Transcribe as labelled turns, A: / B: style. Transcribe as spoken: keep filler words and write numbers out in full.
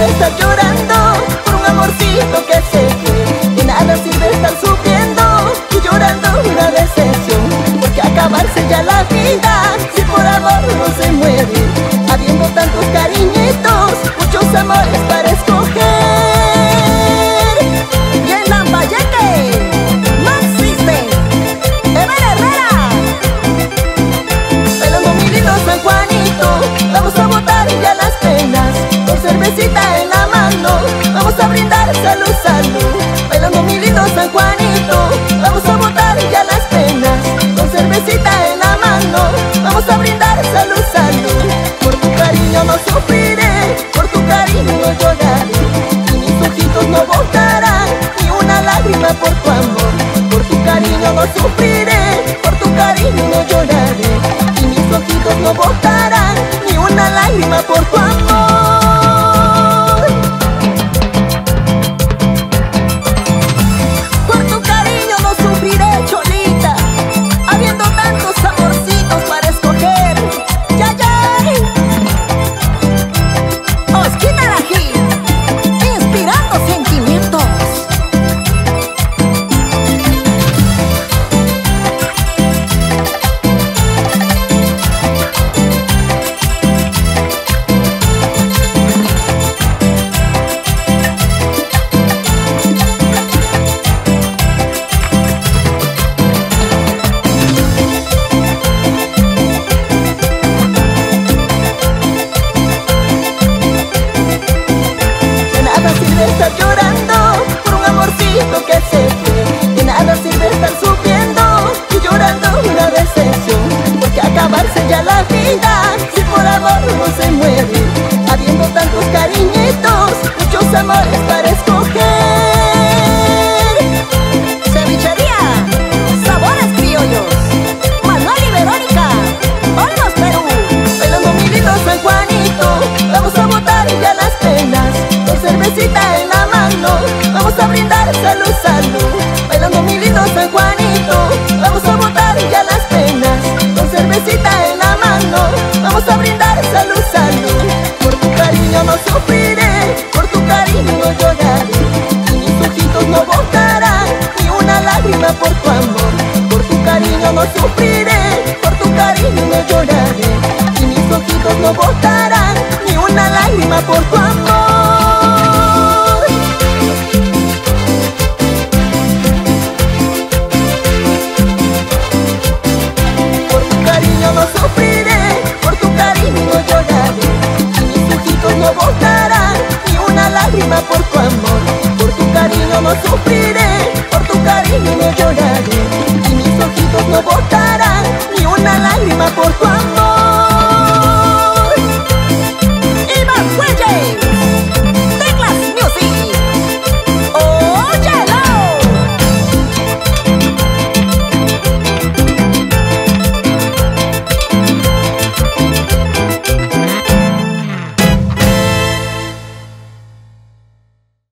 A: estar llorando por un amorcito que se fue. De nada sirve estar sufriendo y llorando una decepción, porque acabarse ya la vida si por amor no se muere. Habiendo tantos cariñitos, muchos amores para escoger. Y en Lambayeque no existe Ever Herrera. Bailando mi lindo San Juanito, vamos a botar ya las penas. Con cervecita en la mano, vamos a brindar salud, salud. Bailando mi lindo San Juanito, vamos a botar ya las penas. Con cervecita en la mano, vamos a brindar salud, salud. Por tu cariño no sufriré, por tu cariño no lloraré, y mis ojitos no botarán ni una lágrima por tu amor. Por tu cariño no sufriré, por tu cariño no lloraré, y mis ojitos no botarán ni una lágrima por tu amor. Por tu cariño no sufriré, Cholita, habiendo tantos amorcitos para escoger. ¡Ya, ya! Osquita Lají, inspirando sentimientos. Estar llorando por un amorcito que se fue. De nada sirve estar sufriendo y llorando una decepción, porque acabarse ya la vida si por amor no se muere. Habiendo tantos cariñitos, muchos amores para escoger. Cevichería, sabores criollos, Manuel y Verónica, Olmos, Perú. Bailando mi lindo San Juanito, vamos a botar ya las penas. Con cervecita en la mano, vamos a brindar salud, salud. Bailando mi lindo San Juanito, vamos a botar ya las penas. Con cervecita en la mano, vamos a brindar salud, salud. Por tu cariño no sufriré, por tu cariño no lloraré, y mis ojitos no botarán ni una lágrima por tu amor. Por tu cariño no sufriré, por tu cariño no lloraré, y mis ojitos no botarán ni una lágrima por tu amor. No sufriré, por tu cariño no lloraré, y mis ojitos no botarán ni una lágrima por tu amor. Por tu cariño no sufriré, por tu cariño no lloraré, y mis ojitos no botarán ni una lágrima por tu amor.